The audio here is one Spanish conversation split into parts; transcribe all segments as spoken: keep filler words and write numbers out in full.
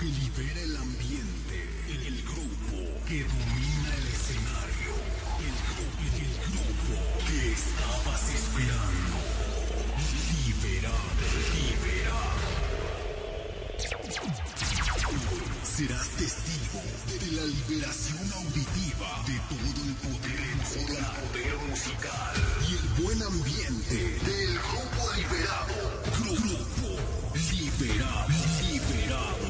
que libera el ambiente, el grupo que domina el escenario, el grupo, el grupo que estabas esperando. Liberado, liberado. Hoy serás testigo de la liberación auditiva de todo el poder musical, poder musical y el buen ambiente del grupo liberado. Grupo liberado, liberado.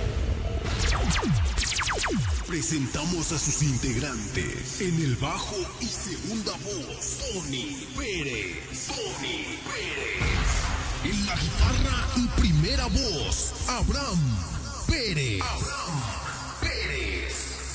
Presentamos a sus integrantes. En el bajo y segunda voz, Tony Pérez. Tony Pérez. En la guitarra y primera voz, Abraham Pérez. Abraham Pérez.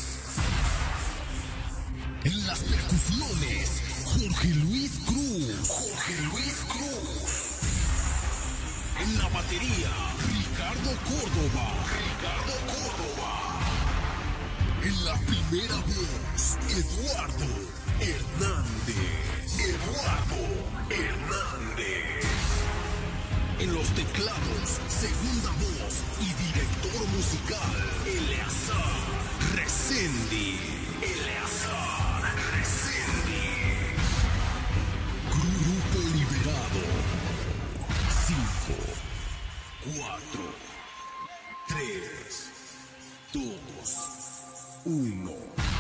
En las percusiones, Jorge Luis Cruz. Jorge Luis Cruz. En la batería, Ricardo Córdoba. Ricardo Córdoba. En la primera voz, Eduardo Hernández. Eduardo Hernández. En los teclados, segunda voz y director musical, Eleazar Resendi. Eleazar Resendi. Grupo liberado. Cinco, cuatro, tres, dos, uno.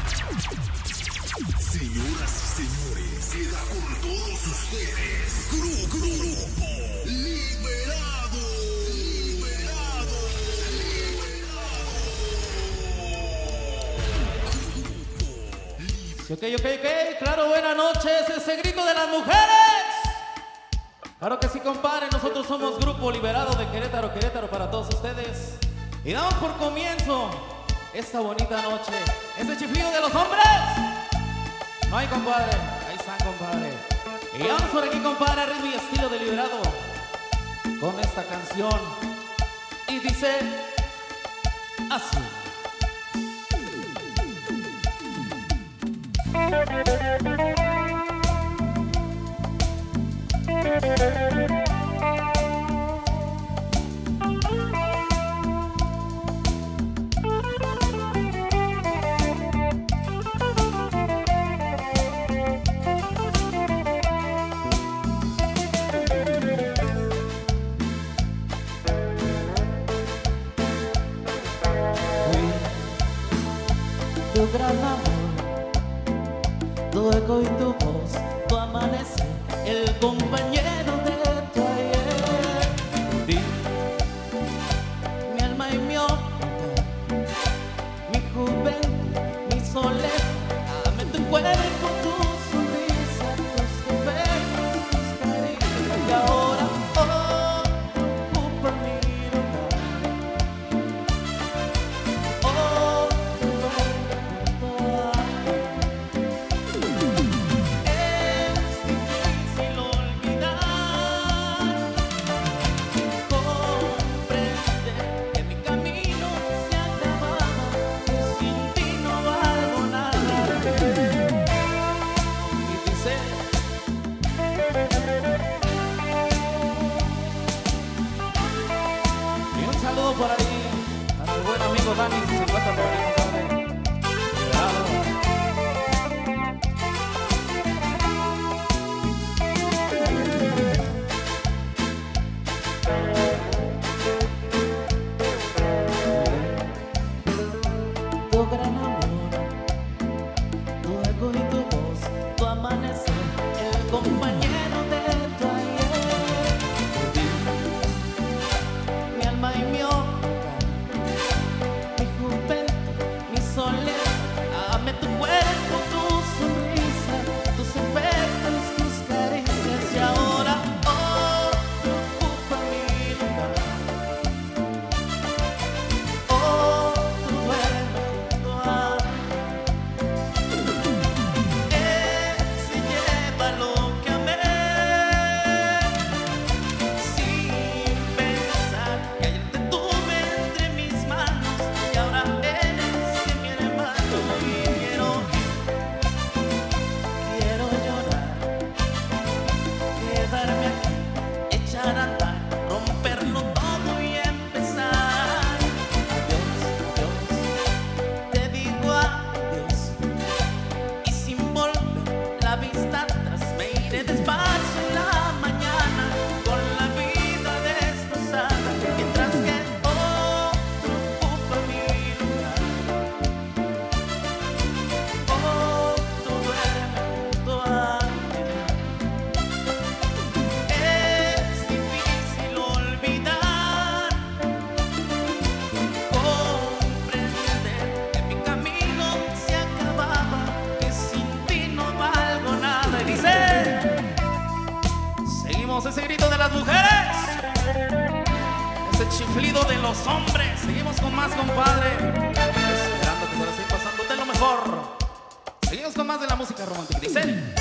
Señoras y señores, queda con todos ustedes. Grupo, grupo liberado. Liberado. Liberado. Ok, ok, ok. Claro, buenas noches. Ese grito de las mujeres. Claro que sí, compadre. Nosotros somos Grupo Liberado de Querétaro, Querétaro para todos ustedes. Y damos por comienzo esta bonita noche. Este chiflido de los hombres. No hay, compadre. Ahí están, compadre. Y vamos por aquí, compadre, ritmo y estilo de Liberado con esta canción. Y dice así. Tu gran amor, tu eco y tu voz, tu amanecer, el compañero de tu ayer. Di, mi alma y mi honra, mi juventud, mi soledad, dame tu cuerpo, tu sonrisa, tus defectos, tus caricias. Y ahora, oh, ocupa mi lugar. Oh, por ahí, para el buen amigo Dani, si se encuentra por ahí, compadre. Liberado. Tu gran amor, tu eco y tu voz, tu amanecer, el compañero de tu ayer. Mi alma y mi honra, mi juventud, mi soledad, dame tu cuerpo, tu sonrisa, tus efectos, tus caricias. Y ahora, oh, ocupa mi lugar. Oh, tú duermes junto a mí. Él se lleva lo que amé. las mujeres, ese chiflido de los hombres. Seguimos con más, compadre, esperando que se la esté pasando de lo mejor. Seguimos con más de la música romántica. Dice: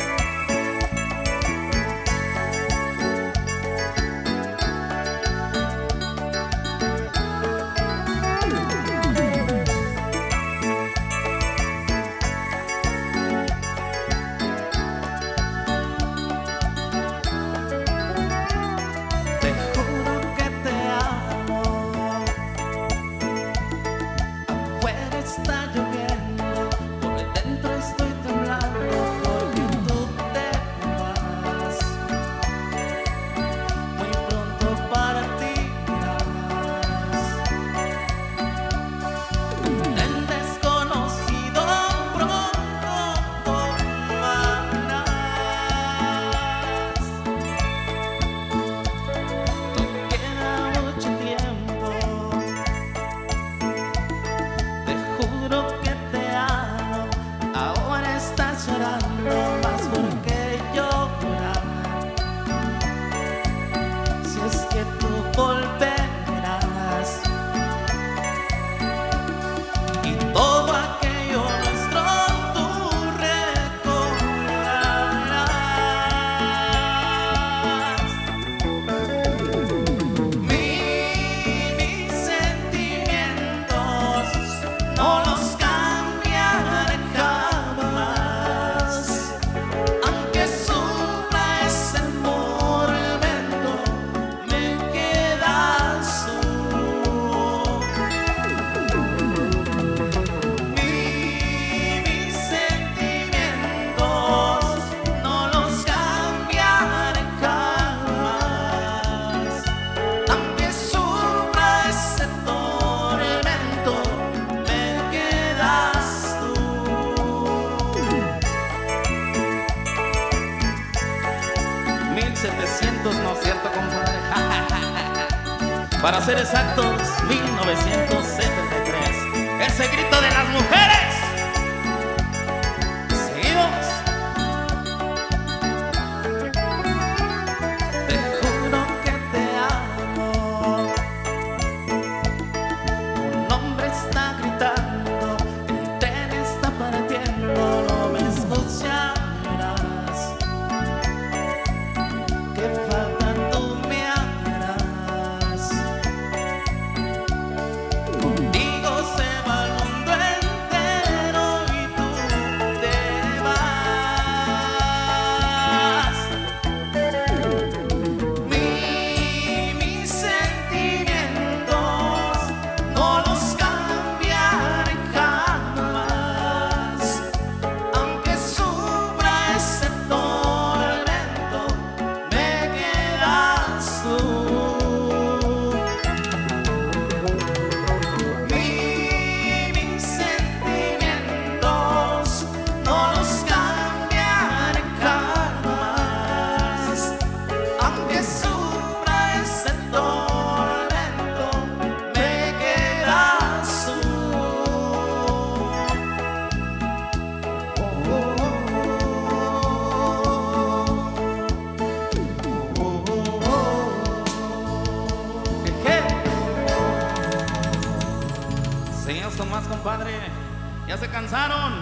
está lloviendo, por dentro estoy temblando porque tú te vas. Muy pronto para ti irás. El desconocido pronto tomarás. No queda mucho tiempo. Juro que te amo, ahora estás llorando más porque llorar. Si es que tú volverás y todo aquello nuestro tú recordarás. Mi, mis sentimientos no los cambiaré jamás, aunque sufra ese tormento, me quedas tú. Mi, mis sentimientos no los cambiaré jamás, aunque sufra ese tormento, me quedas tú. mil setecientos, ¿no es cierto, compadre? Para ser exactos, mil novecientos setenta y tres. Ese grito de las mujeres. Seguimos. Te juro que te amo. Un hombre está gritando, el tren está partiendo, no me escucharás. Que falta tú me harás. Contigo se va el mundo entero y tú te vas. Mi, mis sentimientos no los cambiaré jamás, aunque sufra ese tormento, me quedas tú. Mi, mis sentimientos no los cambiaré jamás, aunque sufra ese tormento, me quedas tú. ¿Qué? Seguimos con más, compadre. ¿Ya se cansaron?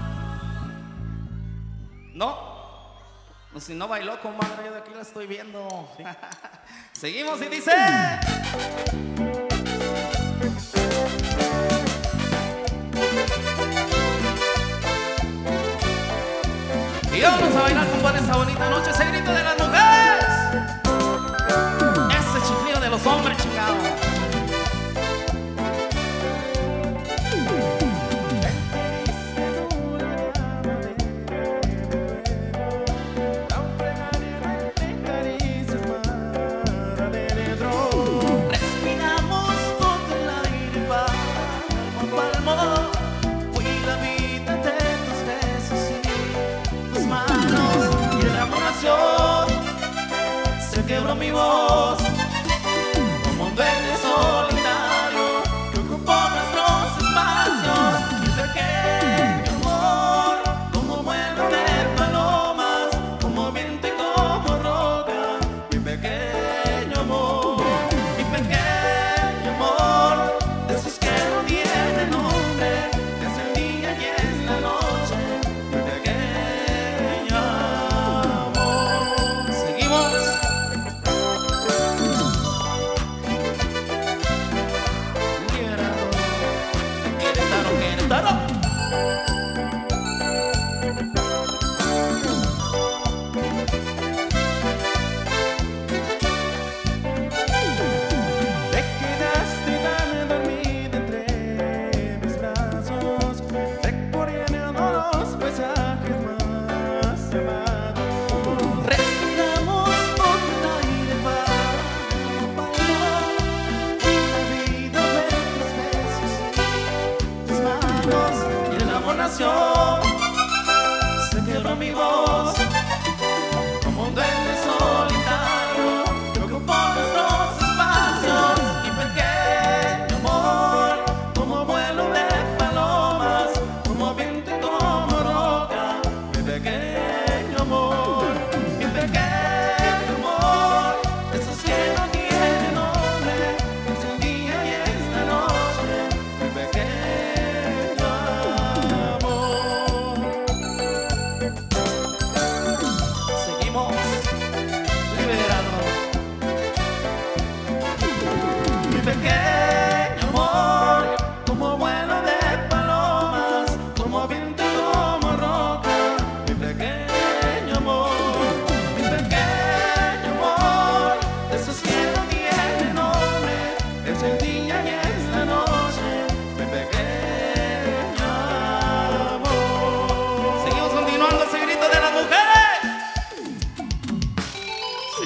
¿No? Pues si no bailó, compadre, yo de aquí la estoy viendo. Seguimos y dice: y vamos a bailar, compadre, esta bonita noche. Ese grito de las mujeres, ese chiflido de los hombres, chingado. Respiramos todo el aire palmo a palmo. Fui la vida de tus besos y tus manos, y en la nació, se quebró mi voz como un verde solitario que ocupó nuestros espacios. Mi pequeño amor, como vuelo de palomas, como viento y como roca. Mi pequeño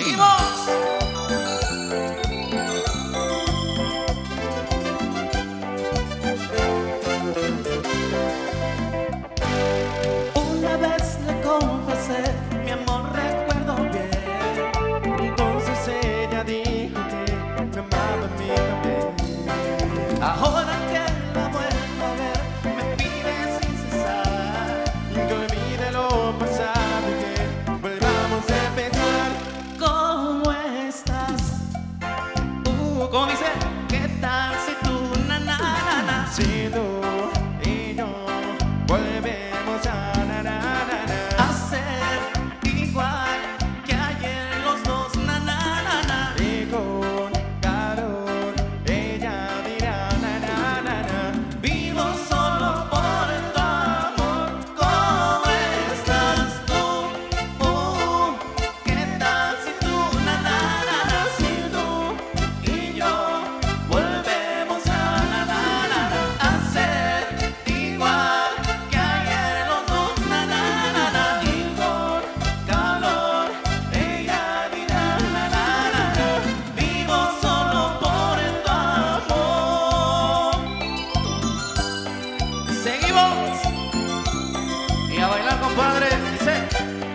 Seguimos. Una vez le confesé, mi amor, recuerdo bien. Entonces ella dijo que me amaba a mí también. Ahora que la vuelvo a ver, me pide sin cesar que olvide lo pasado y que volvamos a empezar. ¿Cómo estás? Uh, ¿Cómo dice? ¿Qué tal si tú, na, na, na, na? Si tú y yo volvemos a, na, na, na, na, a ser igual que ayer los dos, na, na, na, na. Y con calor ella dirá, na, na, na, na. Vivo solo por tu amor. ¿Cómo estás tú? Uh, ¿qué tal si tú, na, na, na, na? Si tú y yo volvemos a, na, na, na, na, a ser igual que ayer los dos, na, na, na, na. Y con calor ella dirá, na, na, na, na. Vivo solo por tu amor. Seguimos. Y a bailar, compadre. Dice.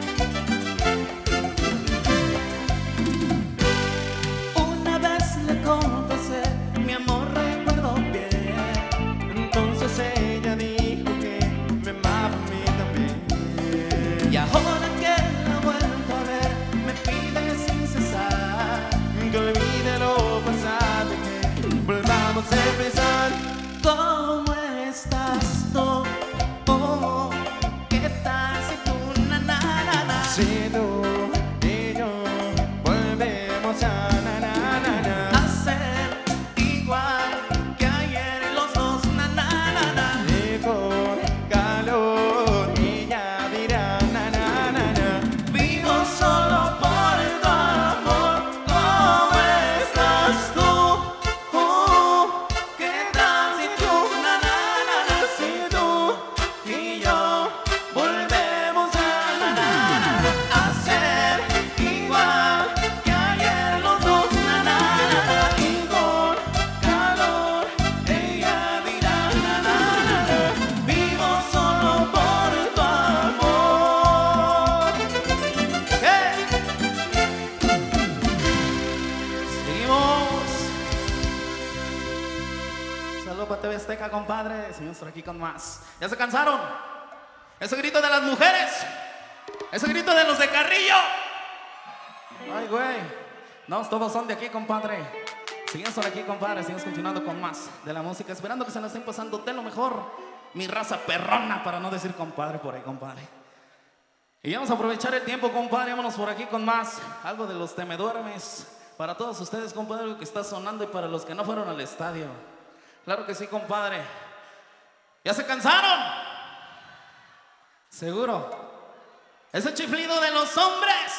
Una vez le confesé, mi amor, recuerdo bien. Entonces ella dijo que me amaba a mí también. Y ahora que la vuelvo a ver, me pide sin cesar que olvide lo pasado y que volvamos a empezar. ¿Cómo estás tú? Oh, ¿qué tal si tú, na, na, na, na? Si tú y yo volvemos a, na, na, na, na, a ser igual que ayer los dos, na, na, na, na. Y con calor ella dirá, na, na, na, na. Vivo solo por tu amor. ¿Cómo estás tú? Oh, ¿qué tal si tú, na, na, na, na? Si tú y yo volvemos a, na, na, na, a ser igual que ayer los dos, na, na, na, na. Y con calor ella dirá, na, na, na, na. Vivo solo por tu amor. ¿Qué? Seguimos. Saludos para T V Azteca, compadre. Seguimos por aquí con más. ¿Ya se cansaron? Ese grito de las mujeres. Ese grito de los de Carrillo. Ay, güey. No, todos son de aquí, compadre. Seguimos por aquí, compadre. Seguimos continuando con más de la música. Esperando que se la estén pasando de lo mejor. Mi raza perrona, para no decir compadre por ahí, compadre. Y vamos a aprovechar el tiempo, compadre. Vámonos por aquí con más. Algo de los Te Me Duermes. Para todos ustedes, compadre, algo que está sonando. Y para los que no fueron al estadio. Claro que sí, compadre. ¿Ya se cansaron? ¿Seguro? Ese chiflido de los hombres.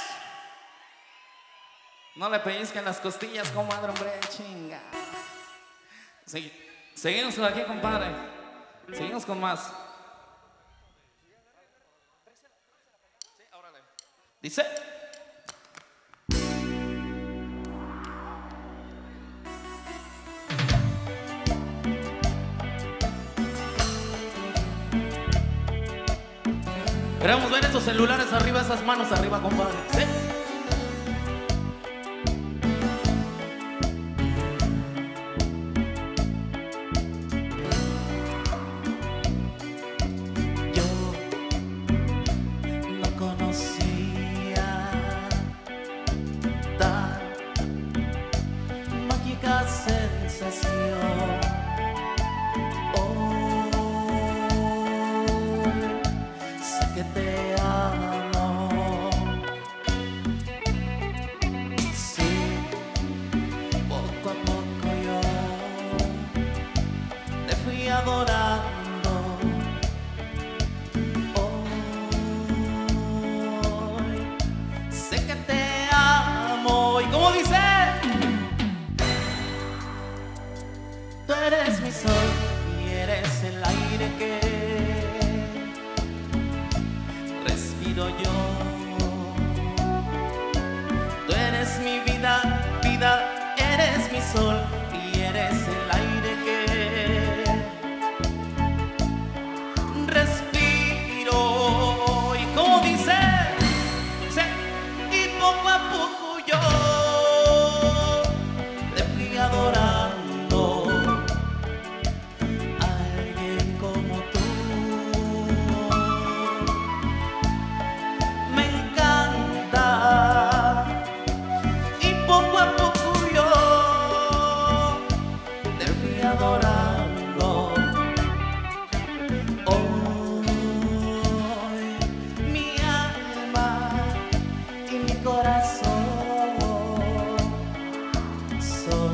No le pellizquen las costillas, comadre, hombre, chinga. Segui- Seguimos por aquí, compadre. Seguimos con más. Dice. Queremos ver esos celulares arriba, esas manos arriba, compadre. ¿Sí? Yo no conocía tan mágica sensación. Hoy sé que te amo. sol y eres el aire que respiro. Y como dice, sí, y poco a poco yo te fui adorando. A alguien como tú me encanta. Y poco a poco yo te fui adorando. Hoy mi alma y mi corazón son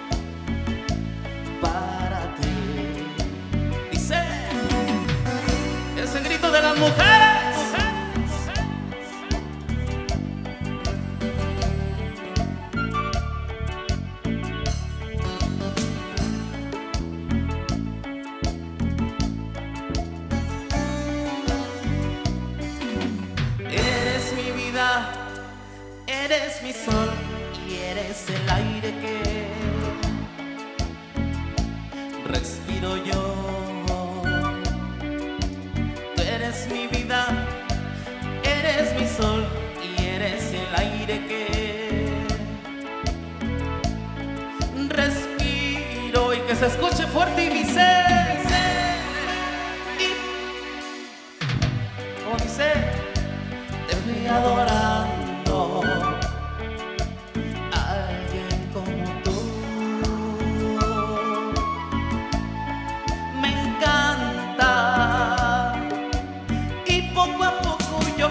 para ti. Dice ese grito de las mujeres. Eres mi vida, eres mi sol y eres el aire que respiro yo. Tú eres mi vida, eres mi sol y eres el aire que respiro. Y que se escuche fuerte y dice, y como dice, te fui adorando. A alguien como tú me encanta. Y poco a poco yo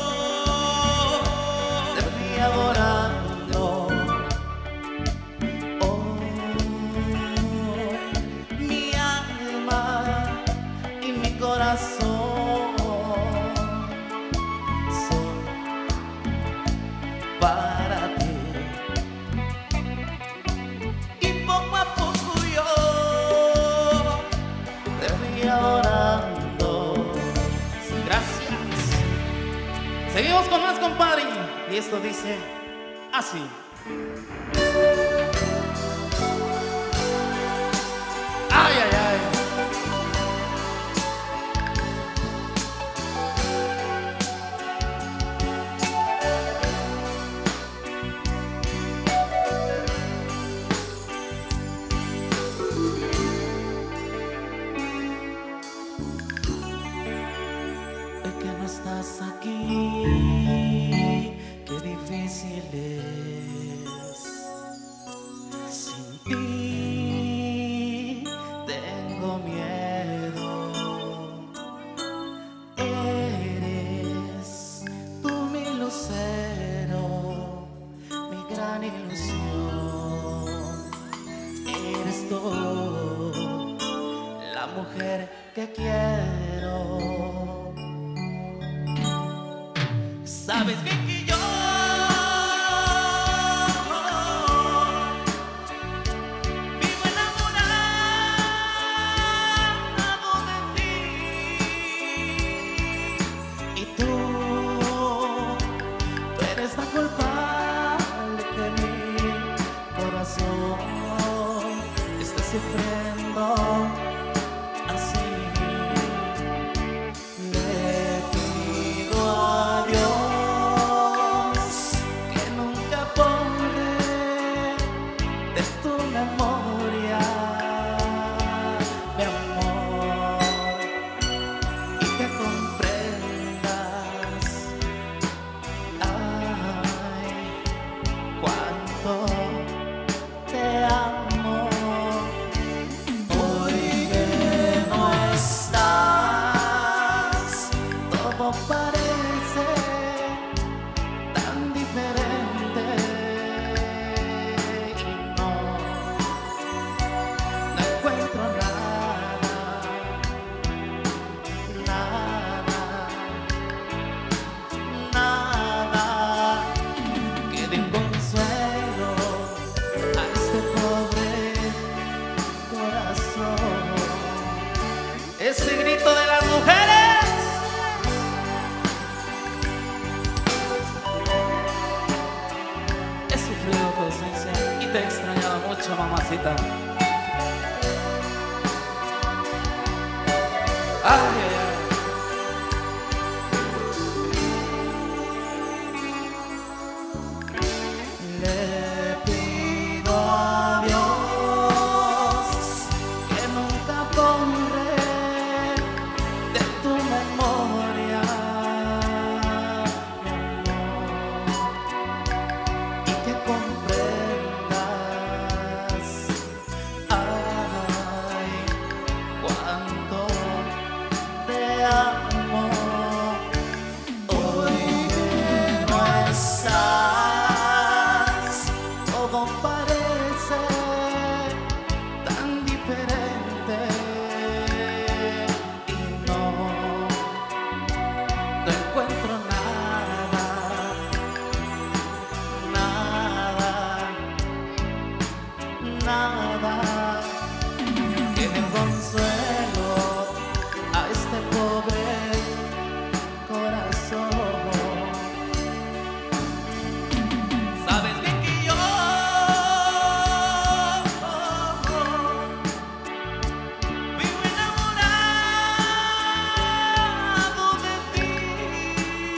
te fui adorando. Hoy mi alma y mi corazón son para ti. Y poco a poco yo te fui adorando. Sí, gracias. Seguimos con más, compadre. Y esto dice así. Ay, ay, ay. Hoy que no estás aquí, qué difícil es. Sin ti tengo miedo. Eres tú mi lucero, mi gran ilusión. Eres tú la mujer que quiero. Sabes bien que yo vivo enamorado de ti. Y tú, tú eres la culpable que mi corazón está sufriendo así. Le pido a Dios que nunca borre de tu memoria, mi amor, y que comprendas, ay, cuánto te amo. Hoy que no estás, todo parece tan diferente. Y no, no encuentro nada, nada, nada que dé un consuelo a este pobre corazón. Ese grito de las mujeres. He sufrido tu ausencia y te he extrañado mucho. Eso, mamacita. Ay, ay, ay. Le pido a Dios que nunca borre de tu memoria mi amor, y que comprendas, ay, cuánto te amo. Hoy que no estás, todo parece tan diferente y no, no encuentro nada, nada, nada que dé consuelo a este pobre corazón. Sabes bien que yo vivo enamorado de ti.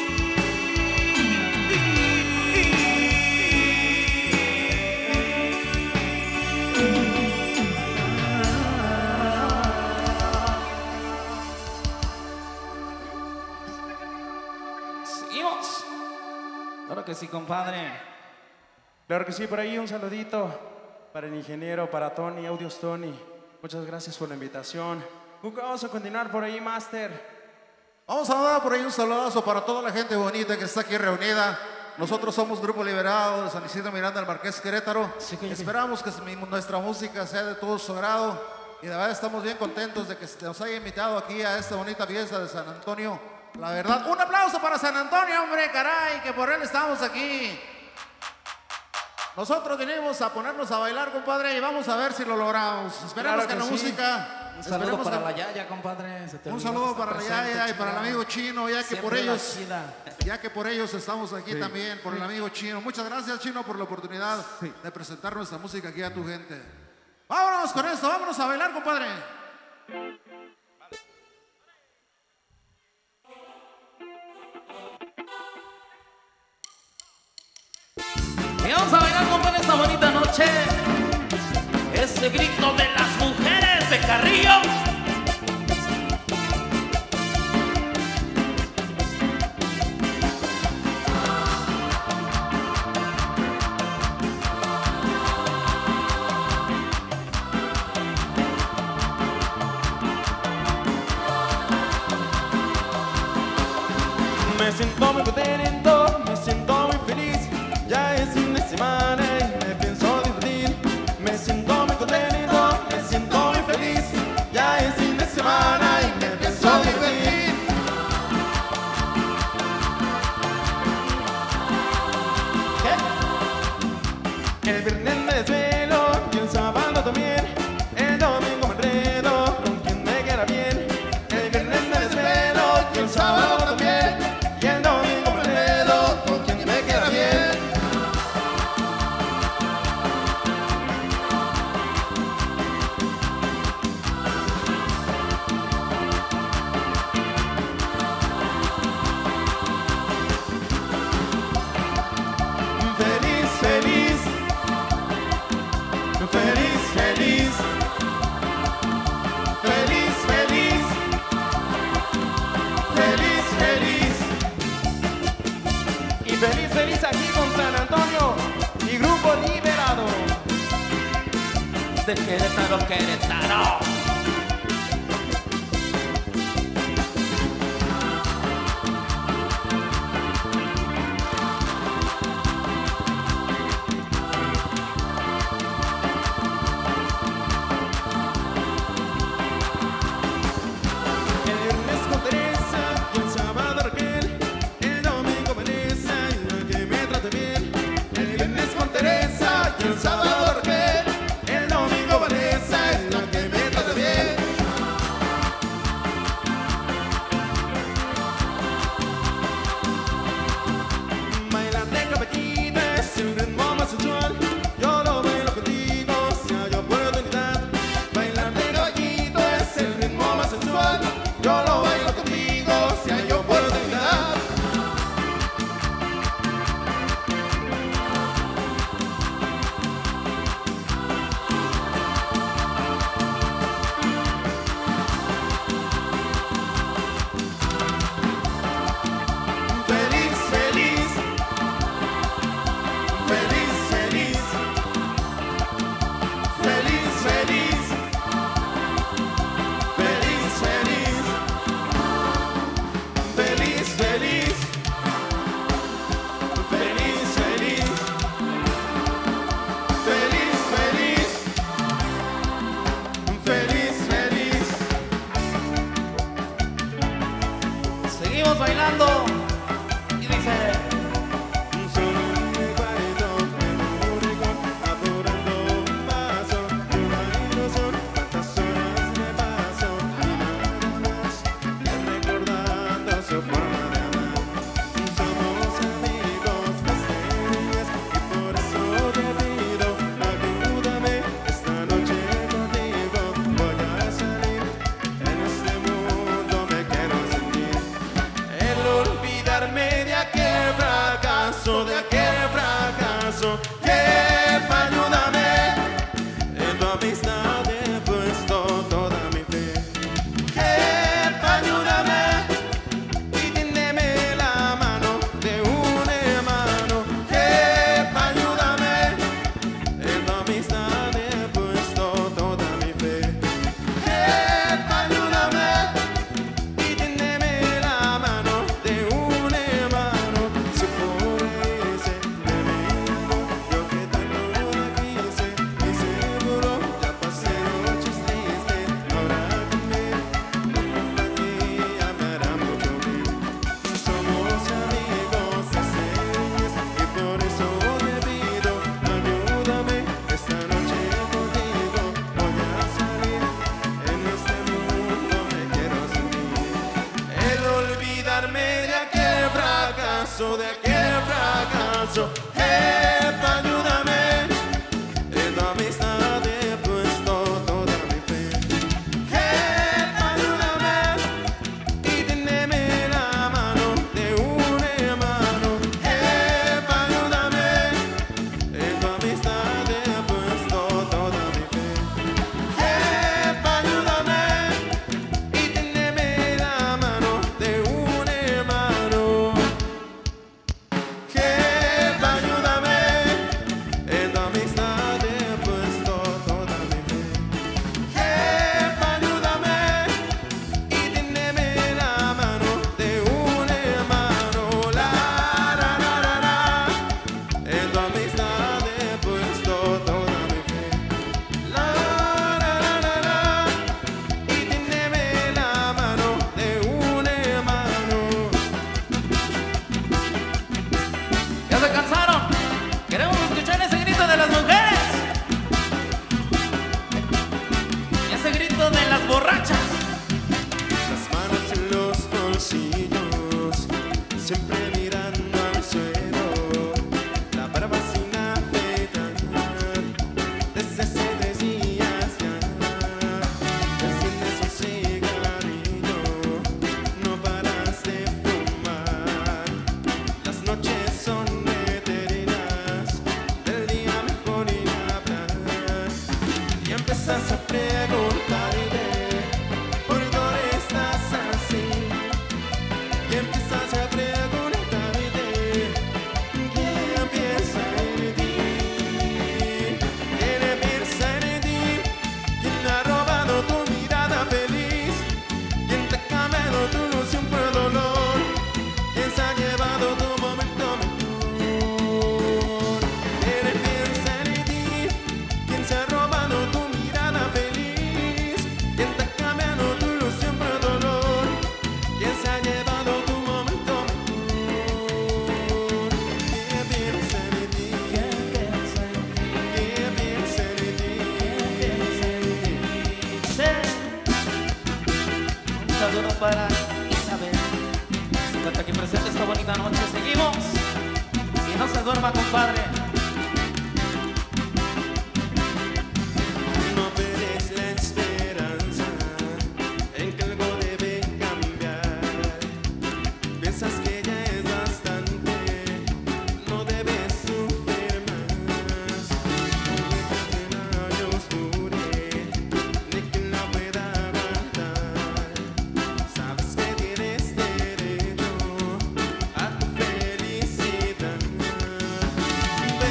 Seguimos. Claro que sí, compadre. Claro que sí, por ahí un saludito para el ingeniero, para Tony, Audios Tony. Muchas gracias por la invitación. Vamos a continuar por ahí, Master. Vamos a dar por ahí un saludazo para toda la gente bonita que está aquí reunida. Nosotros somos Grupo Liberado de San Isidro Miranda del Marqués Querétaro. Sí, que- Esperamos que nuestra música sea de todo su agrado. Y de verdad estamos bien contentos de que nos haya invitado aquí a esta bonita fiesta de San Antonio. La verdad, un aplauso para San Antonio, hombre, caray, que por él estamos aquí. Nosotros venimos a ponernos a bailar, compadre, y vamos a ver si lo logramos. Esperemos Claro que, que la sí. música... Un saludo esperemos para que- la Yaya, compadre. Se te Un olvidó saludo que está para la presente, Yaya y para el chingada. amigo Chino, ya que Siempre por la ellos, chida. ya que por ellos estamos aquí también, por el amigo Chino. Muchas gracias, Chino, por la oportunidad de presentar nuestra música aquí a tu gente. Vámonos con esto, vámonos a bailar, compadre. Y vamos a bailar, compadre, esta bonita noche. Ese grito de las mujeres de Carrillo. Me siento muy contento, me siento muy feliz. Ya es fin de semana y me pienso divertir. Me siento muy contento, me siento muy feliz. Ya es fin de semana y me pienso divertir. ¿Qué? El viernes me desvelo y el sábado también. El domingo me enredo con quien me queda bien. El viernes me desvelo y el sábado también. Y el domingo me enredo con quien me queda bien. Feliz, feliz. Feliz, feliz. Feliz, feliz. Feliz, feliz. Y feliz, feliz aquí con San Antonio y Grupo Liberado. De Querétaro, Querétaro. El viernes con Teresa y el sábado Raquel. El domingo Vanessa y la que me trate bien. El viernes con Teresa y el sábado Raquel. El domingo Vanessa y la que me trate fracaso. Jefa, ayúdame, en tu amistad he puesto toda mi fe. Jefa, ayúdame y tiéndeme la mano de un hermano. Jefa, ayúdame, en tu amistad he puesto toda mi fe. Jefa, ayúdame y tiéndeme la mano de un hermano. Si por ese remedio yo que tanto la quise y seguro ya pasé noches tristes, ahora también compañía me hará mucho bien. Somos amigos de señas y por eso te pido, ayúdame esta noche contigo. Voy a salir en este mundo, me quiero sentir. El olvidarme de aquel fracaso, de aquel fracaso. Jefa, ayúdame, en tu amistad he puesto toda mi fe. Jefa, ayúdame y tiéndeme la mano de un hermano. Jefa, ayúdame, en tu amistad he puesto toda mi fe. Jefa, ayúdame y tiéndeme la mano de un hermano. Jefa, ayúdame, en tu amistad he puesto toda mi fe. Jefa, ayúdame y tiéndeme la mano de un hermano. La, la, la, la, la. En tu amistad he puesto toda mi fe. La, la, la, la, la. Y tiéndeme la mano de un hermano. ¿Ya se cansaron? Queremos escuchar ese grito de las mujeres. Ese grito de las borrachas. Las manos en los bolsillos, siempre mirando al suelo, la barba sin afeitar, desde hace tres días ya. Enciendes un cigarrillo, no paras de fumar. Las noches son eternas, del día mejor ni hablar. Y empiezas a preguntarte por qué ahora estás así. Y empiezas a preguntarte quién piensa en ti. ¿Quién piensa en ti? ¿Quién ha robado tu mirada feliz? ¿Quién te ha cambiado tu ilusión por dolor? ¿Quién se ha llevado tu momento mejor? ¿Quién piensa en ti? ¿Quién se ha robado tu mirada feliz? ¿Quién te ha cambiado tu ilusión por dolor? ¿Quién se ha llevado tu momento mejor? ¿Quién piensa en ti? ¿Quién piensa en ti? ¿Quién piensa en ti? Un saludo para Isabel. Se encuentra aquí presente esta bonita noche. Seguimos. Y no se duerma, compadre. No pierdes la esperanza en que algo debe cambiar. Piensas que ya es bastante, no debes sufrir más. No hay oscure ni quien la pueda aguantar. Sabes que tienes derecho a tu felicidad.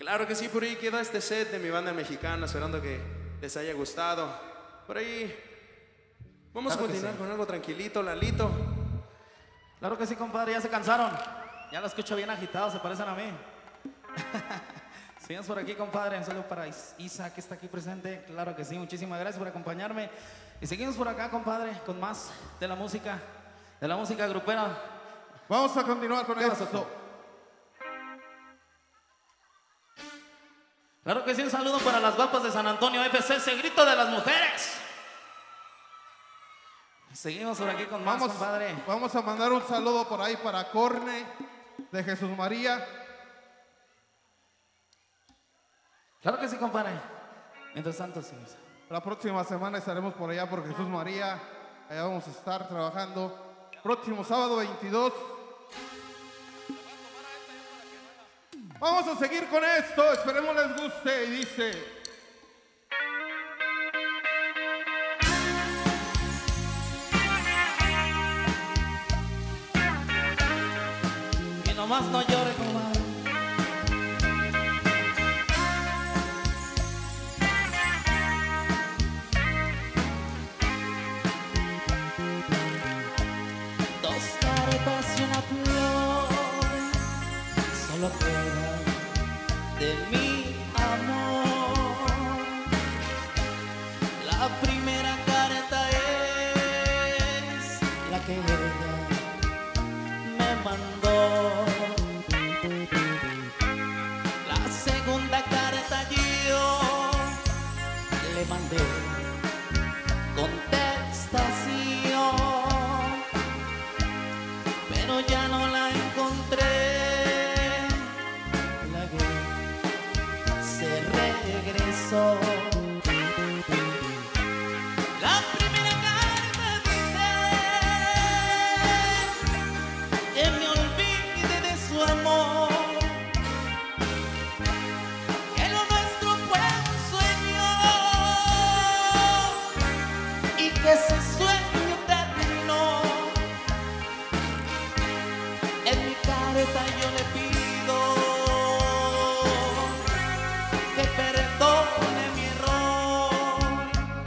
Claro que sí, por ahí queda este set de mi banda mexicana, esperando que les haya gustado. Por ahí vamos Claro a continuar sí. con algo tranquilito, Lalito. Claro que sí, compadre, ya se cansaron. Ya lo escucho bien agitado, se parecen a mí. Sigamos por aquí, compadre. Un saludo para Is- Isa, que está aquí presente. Claro que sí, muchísimas gracias por acompañarme. Y seguimos por acá, compadre, con más de la música, de la música grupera. Vamos a continuar con ¿Qué pasó, esto. Claro que sí, un saludo para las guapas de San Antonio F C, ese grito de las mujeres. Seguimos por aquí con más, Vamos, compadre. vamos a mandar un saludo por ahí para Corne de Jesús María. Claro que sí, compadre. Mientras tanto, sí. La próxima semana estaremos por allá por Jesús María. Allá vamos a estar trabajando. Próximo sábado veintidós. Vamos a seguir con esto. Esperemos les guste. Y dice... Y nomás no llore, compadre. Dos caretas y una flor solo quedan de mi amor. La primera careta es la que ella me mandó. La segunda careta yo le mandé contestación, pero ya no la encontré. La que se regresó. La primera carta dice que me olvide de su amor, que lo nuestro fue un sueño y que ese sueño terminó. En mi careta yo le pido que perdone mi error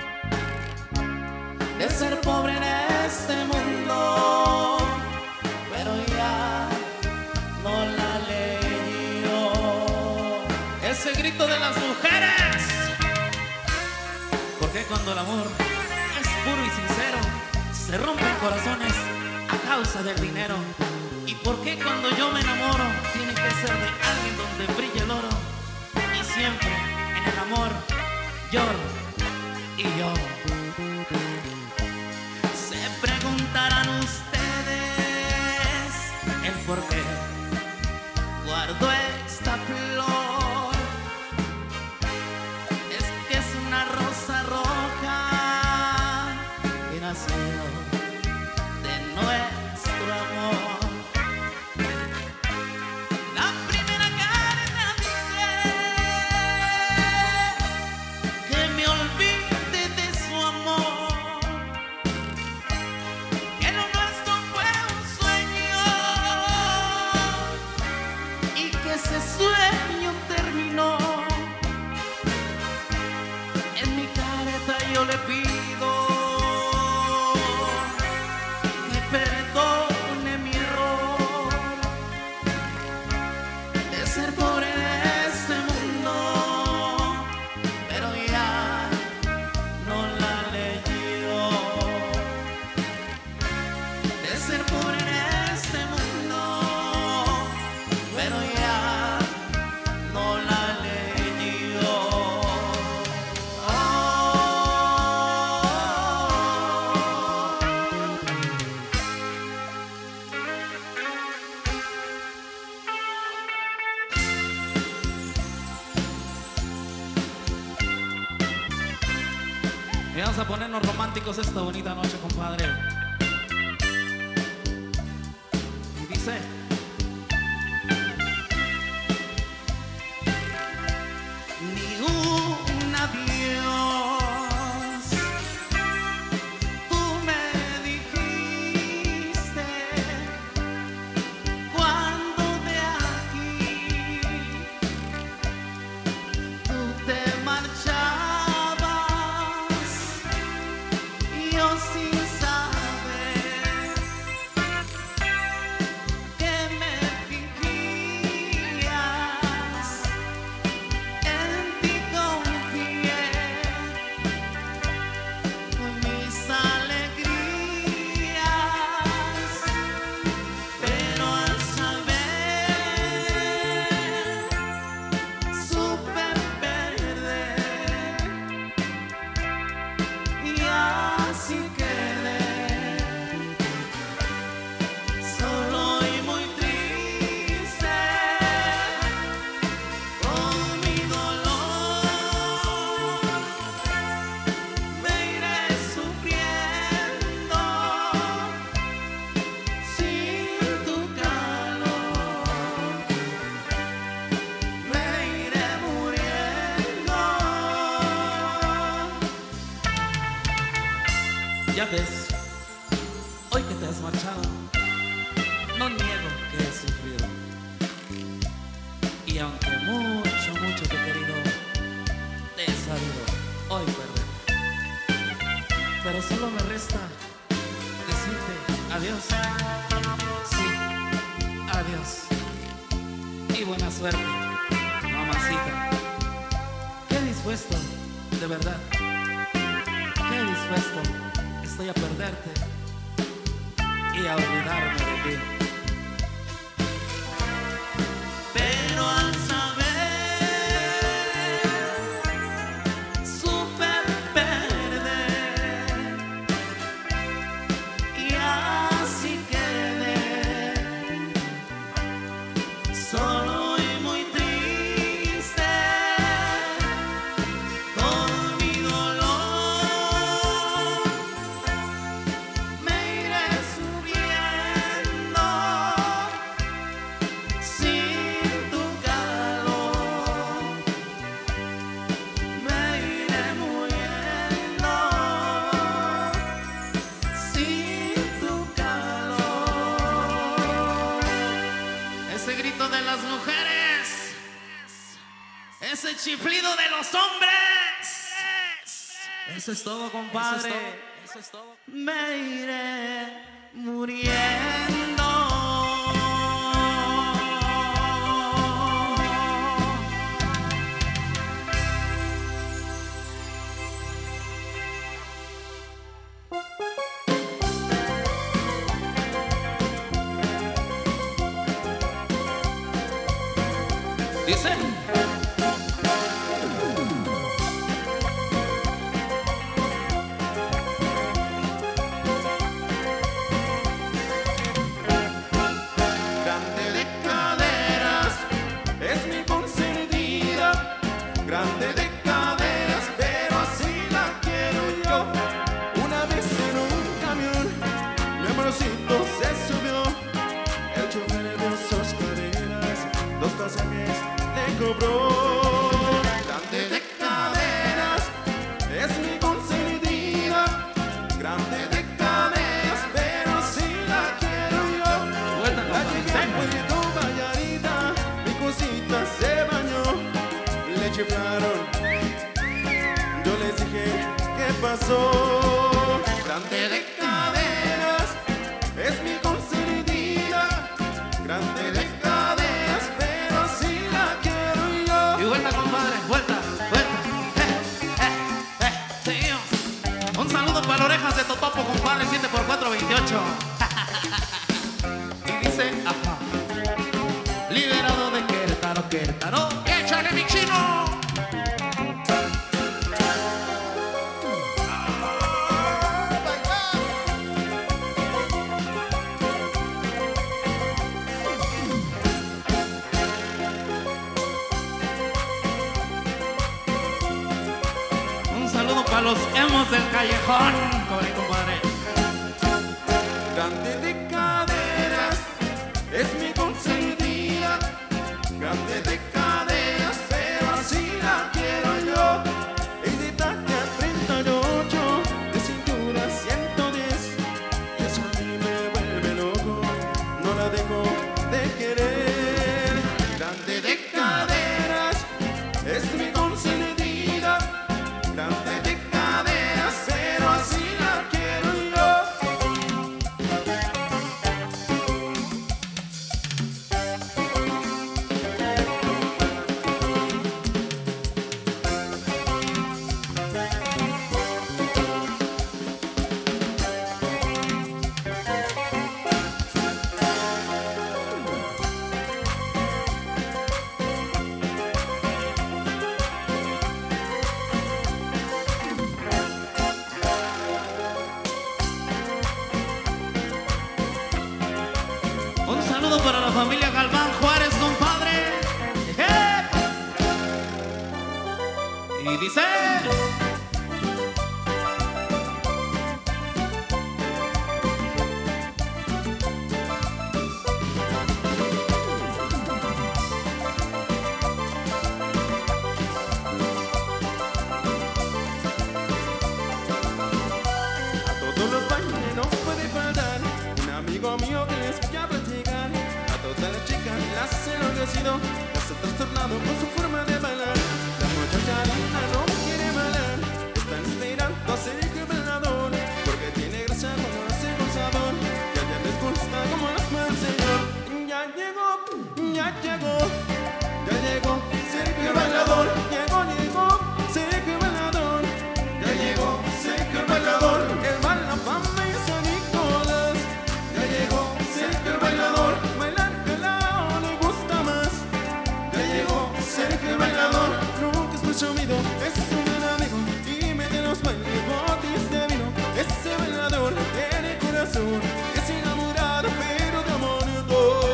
de ser pobre en este mundo, pero ya no la leí. Ese grito de las mujeres. Porque cuando el amor es puro y sincero, se rompen corazones a causa del dinero. Y por qué cuando yo me enamoro, tiene que ser de alguien donde brille el oro. Y siempre en el amor lloro y lloro. Se preguntarán ustedes el por qué guardo esta flor. Es que es una rosa roja que nació de nuestro amor. La primera carta dice que me olvide de su amor, que lo nuestro fue un sueño y que ese sueño terminó. En mi careta yo le pido que perdone mi error de ser pobre en este mundo, pero ya no la leí. De ser pobre en este mundo, pero ya no la leí. Y vamos a ponernos románticos esta bonita noche, compadre. Y dice: Ni un adiós, tú me dijiste cuando de aquí Ya ves, hoy que te has marchado, no niego que he sufrido. Y aunque mucho, mucho te he querido, te he sabido hoy perder. Pero solo me resta decirte adiós. Sí, adiós. Y buena suerte, mamacita. Qué dispuesto, de verdad. Qué dispuesto estoy a perderte y a olvidarme de ti. Pero al saber, supe perder y así quedé solo y muy triste. Todo mi dolor me iré subiendo sin tu calor. Me iré muriendo sin tu calor. Ese grito de las mujeres, ese chiflido de los hombres. Eso es todo, compadre. Eso es todo. Me iré muriendo. Dice. Grande de caderas, es mi consentida. Grande de caderas, pero así la quiero yo. Una vez en un camión, mi amorcito se subió. El chofer de sus caderas, dos pasajes le cobró. Grande de caderas, es mi consentida. Grande de caderas, pero así la quiero yo. La chica fue de tu vallarita, mi cosita se bañó, le chiflaron. Yo les dije, ¿qué pasó? Grande de caderas, es mi consentida. Grande de caderas, pero así la quiero yo. Y vuelta, compadre, vuelta, vuelta. Eh, eh, eh, seguimos. Un saludo para orejas de Totopo, compadre, siete por cuatro veintiocho. Y dice, ajá. Liberado de Querétaro, Querétaro. ¡Échale, mi chino! Un saludo para los emos del callejón, compadre, compadre. Grande de caderas, es mi consentida. Grande de caderas, pero así la quiero yo. Es de talla treinta y ocho, de cintura ciento diez. Y eso a mí me vuelve loco, no la dejo de querer. Grande de caderas, es mi consentida. Grande de caderas, pero así la quiero yo. Un saludo para la familia Galván Juárez, compadre. ¡Eh! Y dice. A todos trastornado con su forma de bailar. La muchacha linda no quiere bailar, están esperando a ser el bailador, porque tiene gracia como hace con sabor, y a ella les gusta como las manos, señor. Ya llegó, ya llegó, ya llegó Sergio el bailador, llegó, llegó Sergio el bailador, ya llegó Sergio el bailador, el baila Fama y San Nicolás, ya llegó Sergio el bailador, bailar jalao le gusta más, ya llegó Sergio el bailador, nunca es presumido, es un buen amigo y mete los bailes botes de vino, ese bailador tiene corazón, es enamorado pero de amor todo.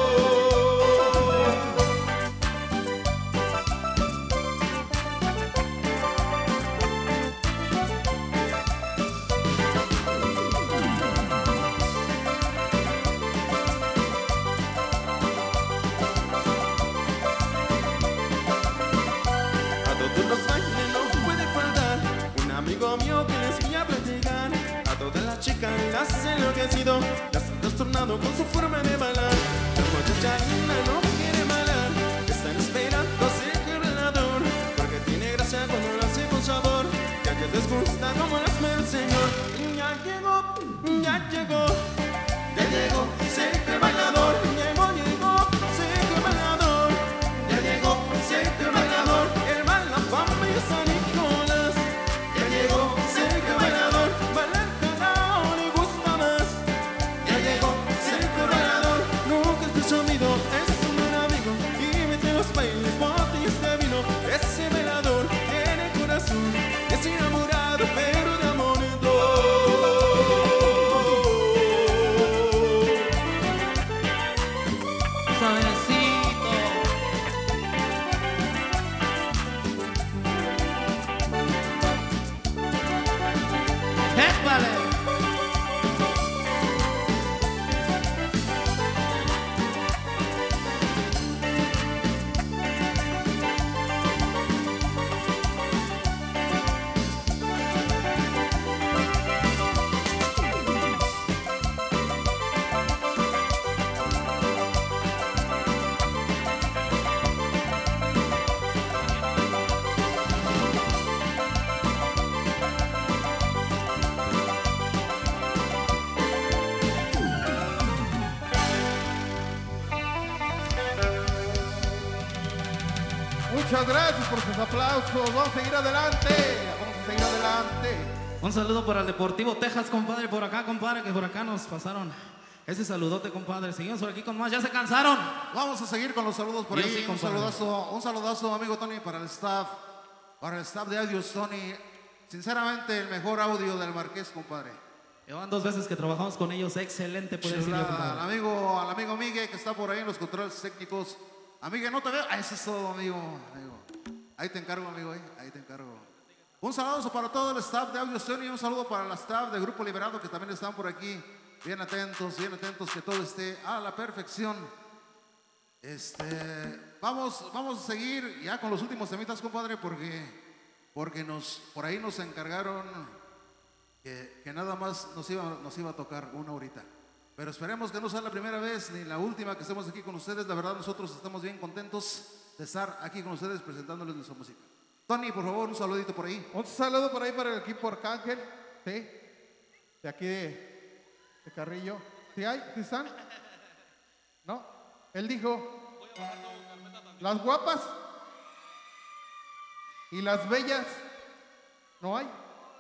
Mío que les voy a platicar, a todas las chicas las ha enloquecido, las han trastornado con su forma de bailar. La muchacha linda no quiere bailar, están esperando a Sergio el bailador, porque tiene gracia cuando lo hace con sabor, y a ellos les gusta como las del señor. Y ya llegó, ya llegó, ya llegó Sergio el bailador, llegó, llegó Sergio el bailador, ya llegó Sergio el bailador, el baila Fama y San Nicolás. Llegó Sergio bailador, bailar jalao le gusta más. Ya llegó Sergio bailador, nunca es presumido, es un buen amigo y mete los bailes botes de vino. Ese bailador tiene corazón, es enamorado pero de amor en Suavecito. ¡Épale! Muchas gracias por sus aplausos. Vamos a seguir adelante. Vamos a seguir adelante. Un saludo para el Deportivo Texas, compadre, por acá, compadre, que por acá nos pasaron ese saludote, compadre. Seguimos por aquí con más, ¿ya se cansaron? Vamos a seguir con los saludos por Yo ahí. sí, un compadre. saludazo, un saludazo, amigo Tony, para el staff, para el staff de Audios, Tony. Sinceramente, el mejor audio del Marqués, compadre. Llevan dos veces que trabajamos con ellos, excelente, puede decir yo, Chulada. Al compadre. amigo, al amigo Miguel que está por ahí en los controles técnicos. Amigo, no te veo. Ah, eso es todo, amigo. amigo. Ahí te encargo, amigo. Ahí, ahí te encargo. Un saludo para todo el staff de Audio Sony. Un saludo para el staff de Grupo Liberado que también están por aquí. Bien atentos, bien atentos, que todo esté a la perfección. Este, vamos, vamos a seguir ya con los últimos temitas, compadre, porque, porque nos, por ahí nos encargaron que, que nada más nos iba, nos iba a tocar una horita. Pero esperemos que no sea la primera vez ni la última que estemos aquí con ustedes. La verdad, nosotros estamos bien contentos de estar aquí con ustedes presentándoles nuestra música. Tony, por favor, un saludito por ahí. Un saludo por ahí para el equipo Arcángel. ¿Sí? De aquí de, de Carrillo. ¿Sí hay? ¿Sí están? ¿No? Él dijo, las guapas y las bellas, ¿no hay?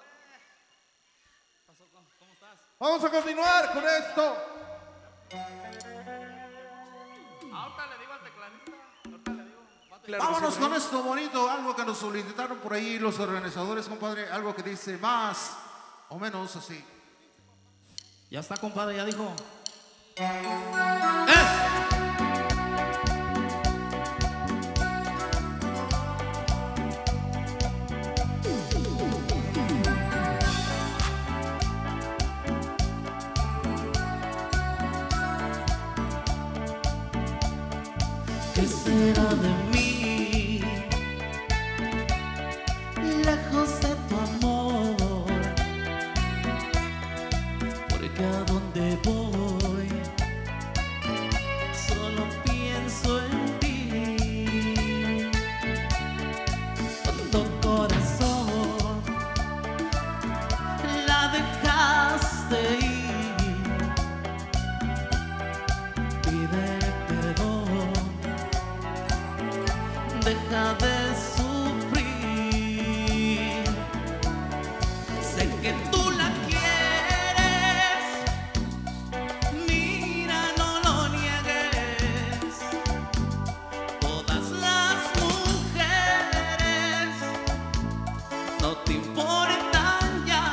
Vamos a continuar con esto. Ahorita le digo al tecladista, ahorita le digo. Claro, Vámonos sí, con esto bonito, algo que nos solicitaron por ahí los organizadores, compadre. Algo que dice más o menos así. Ya está, compadre, ya dijo. ¿Qué será de mí? Lejos de tu amor, porque a donde voy solo pienso en ti. de sufrir. Sé que tú la quieres, mira, no lo niegues. Todas las mujeres no te importan ya.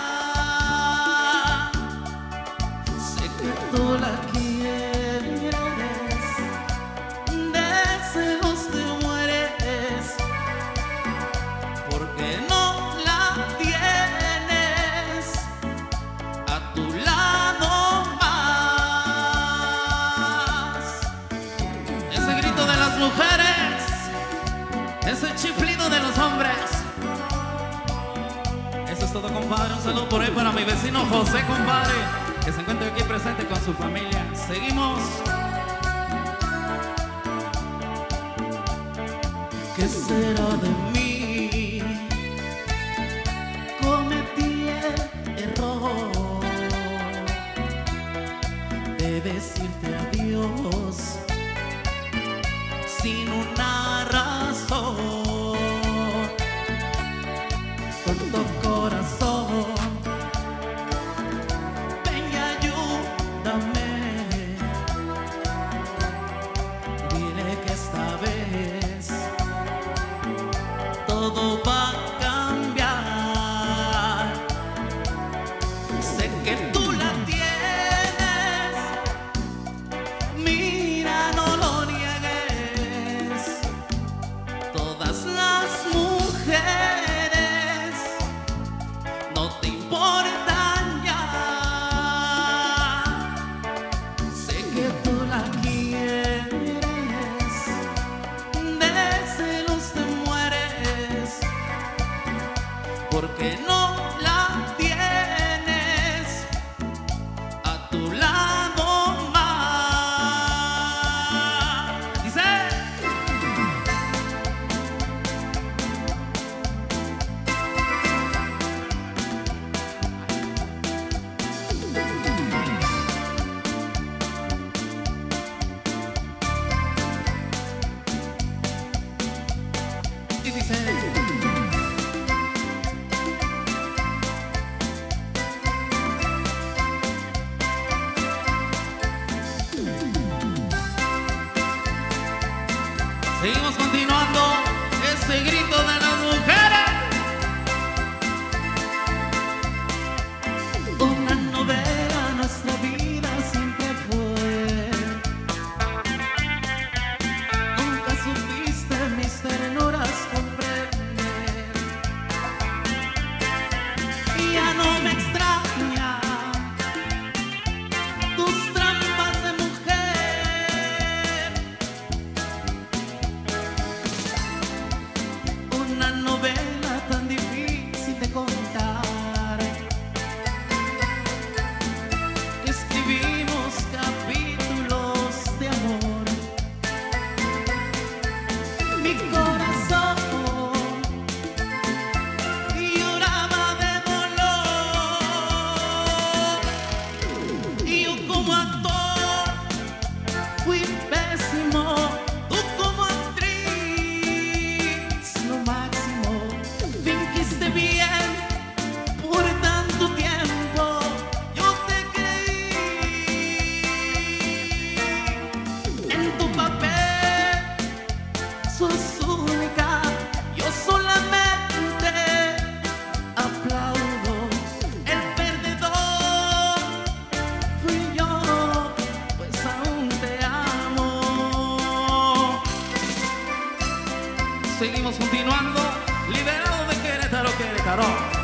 Sé que tú la quieres, de celos te mueres, porque no la tienes a tu lado más. Ese grito de las mujeres, ese chiflido de los hombres. Eso es todo, compadre. Un saludo por ahí para mi vecino José, compadre, que se encuentra aquí presente con su familia. Seguimos. ¿Qué será de mí? Cometí el error de decirte adiós sin una razón. Tonto corazón, ven y ayúdame. Dile que esta vez todo va a cambiar. Sé que tú la tienes, mira, no lo niegues. Todas las mujeres no te importan ya. Sé que tú la quieres, de celos te mueres, porque no la tienes a tu lado más. Dice. Y dice. Seguimos continuando ese grito de las mujeres. Una novela, nuestra vida siempre fue. Nunca supiste mis ternuras comprender. Y ya no me extraña tus trampas de mujer. Una novela tan difícil de contar. Escribimos capítulos de amor. Mi corazón lloraba de dolor. Y yo como actor fui pésimo. Tú como actriz lo máximo. Fingiste bien por tanto tiempo. Yo te creí. En tu papel sos única. Yo solamente aplaudo. El perdedor fui yo, pues aún te amo. Seguimos continuando. Liberado de Querétaro, Querétaro.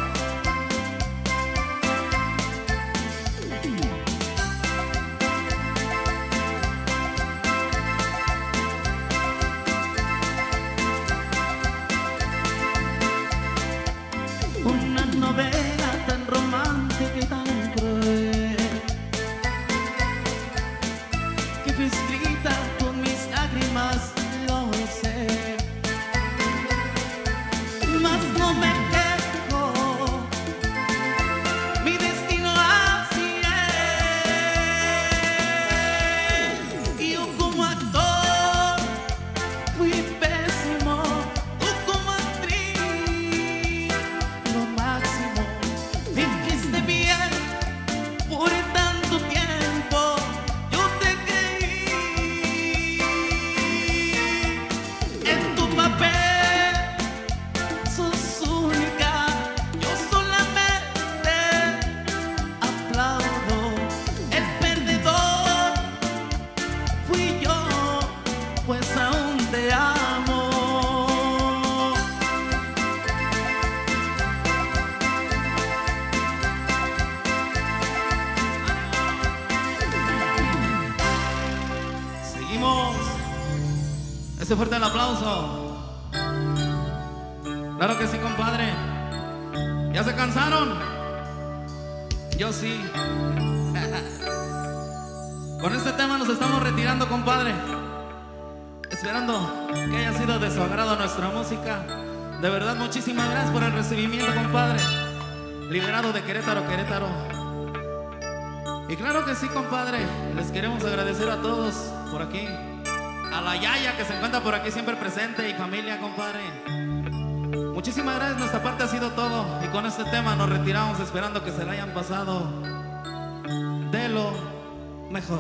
Una novela tan romántica y tan cruel, que fue escrita con mis lágrimas, lo sé. Mas no me quejo, Fuerte, fuerte el aplauso. Claro que sí, compadre. ¿Ya se cansaron? Yo sí. Con este tema nos estamos retirando, compadre. Esperando que haya sido de su agrado nuestra música. De verdad, muchísimas gracias por el recibimiento, compadre. Liberado de Querétaro, Querétaro. Y claro que sí, compadre. Les queremos agradecer a todos por aquí. A la Yaya que se encuentra por aquí siempre presente y familia, compadre. Muchísimas gracias, nuestra parte ha sido todo. Y con este tema nos retiramos esperando que se la hayan pasado de lo mejor.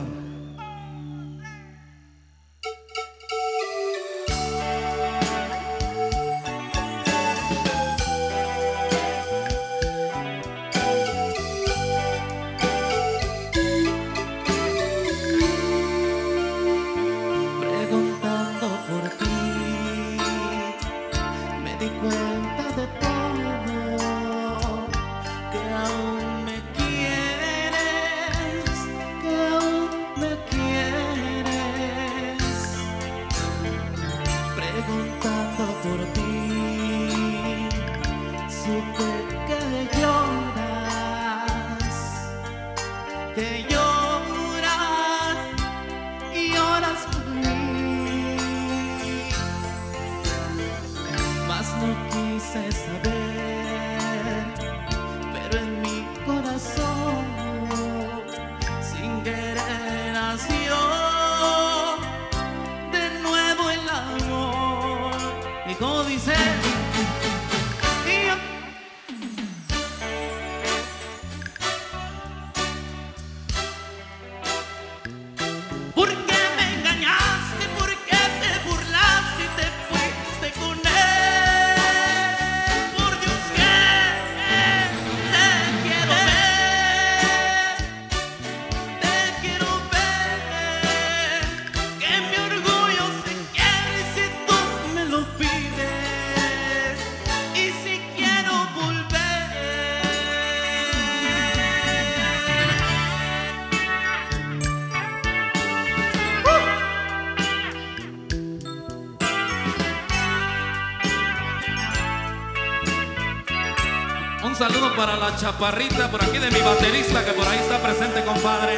Un saludo para la chaparrita por aquí de mi baterista que por ahí está presente, compadre.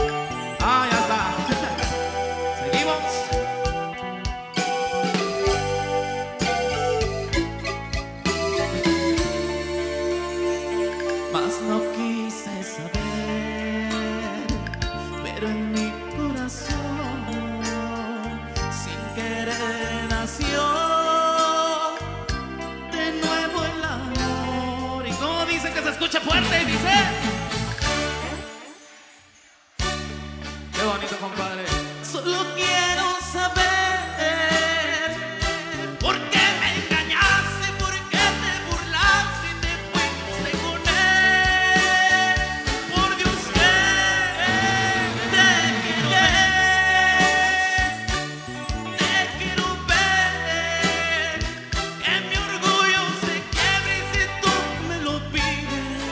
Ah, ya está. Seguimos. Más no quise saber, pero en mi corazón sin querer nació que se escuche fuerte y dice. Qué bonito, compadre. Solo quiero saber por qué me engañaste, por qué te burlaste y te fuiste con él. Por Dios que te quiero ver, te quiero ver, que mi orgullo se quiebre y si tú me lo pides.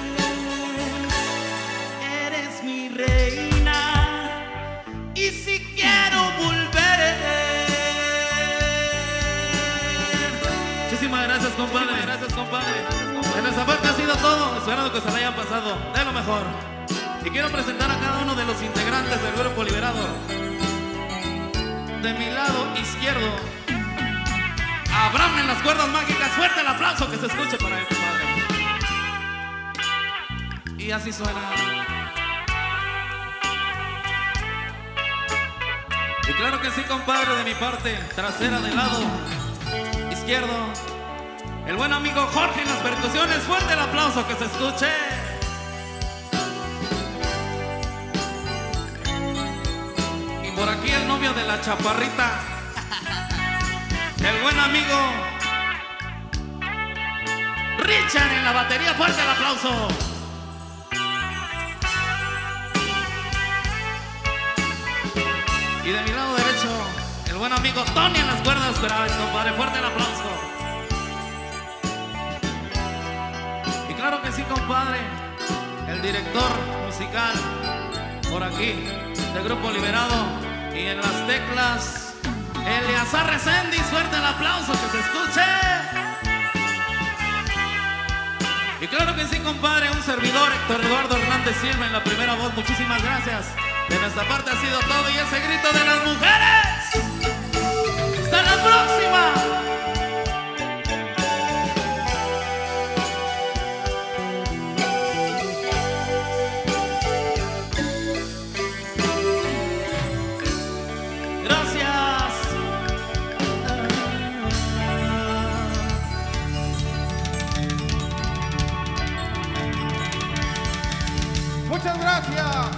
Y si quiero volver. Muchísimas gracias, compadre. Muchísimas gracias, compadre. En nuestra parte ha sido todo. Esperando que se la hayan pasado de lo mejor. Y quiero presentar a cada uno de los integrantes del Grupo Liberado. De mi lado izquierdo, Abraham en las cuerdas mágicas. Fuerte el aplauso que se escuche para él, compadre. Y así suena. Y claro que sí, compadre, de mi parte trasera del lado izquierdo, el buen amigo Jorge en las percusiones. Fuerte el aplauso que se escuche. Y por aquí el novio de la chaparrita, el buen amigo Richard en la batería. Fuerte el aplauso. Y de mi lado derecho, el buen amigo Tony en las cuerdas graves, compadre. Fuerte el aplauso. Y claro que sí, compadre, el director musical por aquí del Grupo Liberado. Y en las teclas, Eleazar Reséndiz, fuerte el aplauso, que se escuche. Y claro que sí, compadre, un servidor, Héctor Eduardo Hernández Silva en la primera voz. Muchísimas gracias. De nuestra parte ha sido todo y ese grito de las mujeres. ¡Hasta la próxima! Muchas gracias.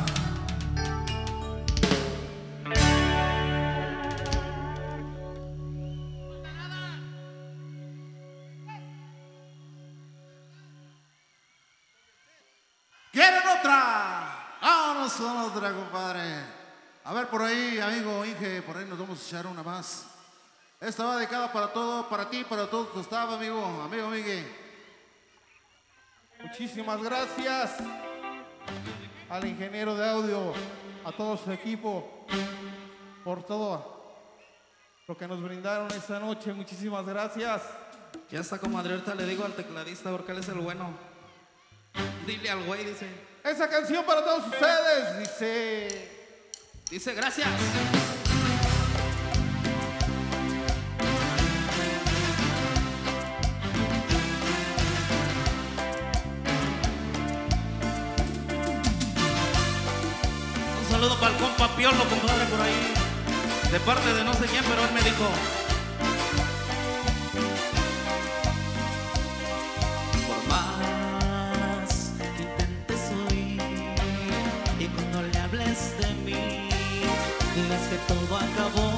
¿Quieren otra? Vámonos con otra, compadre. A ver, por ahí, amigo Inge, por ahí nos vamos a echar una más. Esta va dedicada para todo, para ti, para todo tu staff, amigo, amigo Miguel. Muchísimas gracias al ingeniero de audio, a todo su equipo, por todo lo que nos brindaron esta noche. Muchísimas gracias. Ya está, comadre, ahorita le digo al tecladista porque él es el bueno. Dile al güey, dice. Esa canción para todos ustedes, dice... Dice, gracias. Un saludo para el compa Piolo, compadre, por ahí. De parte de no sé quién, pero él me dijo. Por más que intentes oír y cuando le hables de mí, diles que todo acabó.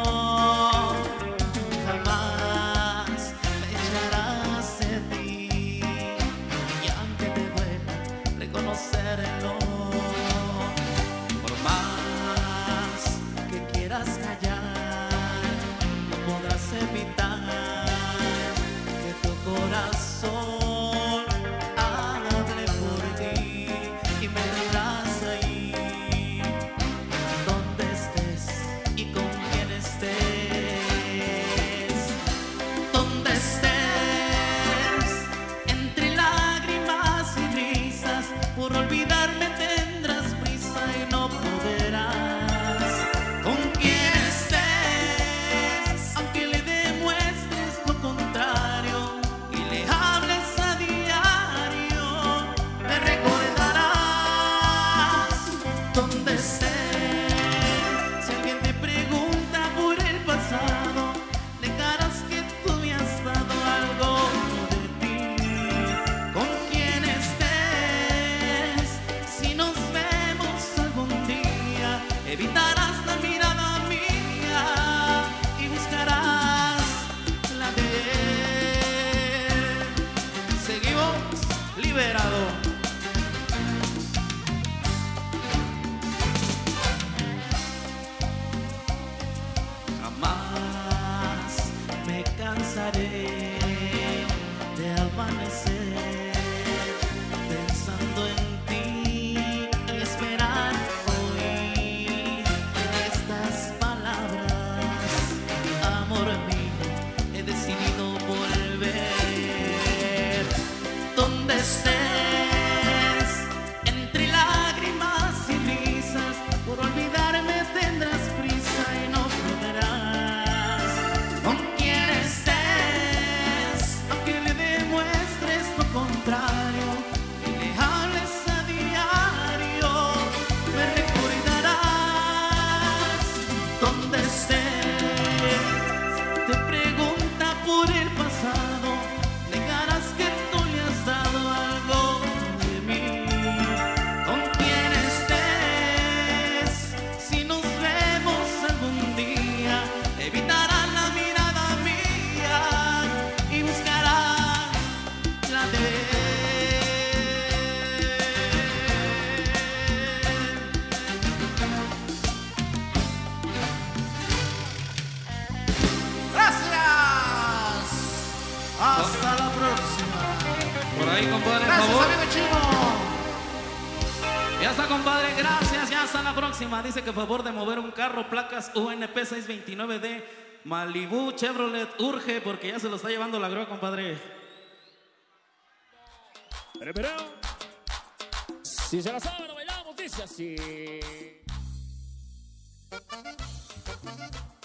Jamás me echarás de ti y aunque te duela reconocerlo, por más que quieras callar, no podrás evitar que tu corazón hable por ti y me dirás ahí donde estés y con quien estés, donde estés, entre lágrimas y risas, por olvidarme tendrás prisa y no podrás, con quien estés, aunque le demuestres lo contrario y le hables a diario, me recordarás donde estés. Si alguien te pregunta por el pasado, negarás que tú me has dado algo de ti, con quien estés. Si nos vemos algún día, evitarás la mirada mía y buscarás la de él. Seguimos liberado. Jamás me cansaré de amanecer pensando en ti y esperar oír estas palabras. Amor mío, he decidido volver. Donde estés, entre lágrimas y risas, por olvidarme tendrás prisa y no podrás, con quien estés, aunque le demuestres lo contrario y le hables a diario, me recordarás donde estés. Te pregunta por el pasado, negarás que tú le has dado algo de mí, con quien estés. Si nos vemos algún día, evitarás la mirada mía y buscarás la de él. ¡Gracias! Hasta la próxima. Por ahí, compadre, por Gracias, favor. amigo Chino. Ya está, compadre, gracias, ya hasta la próxima. Dice que favor de mover un carro, placas U N P seiscientos veintinueve D Malibu Chevrolet, urge porque ya se lo está llevando la grúa, compadre. Pero, pero, si se la sabe, lo bailamos, dice así.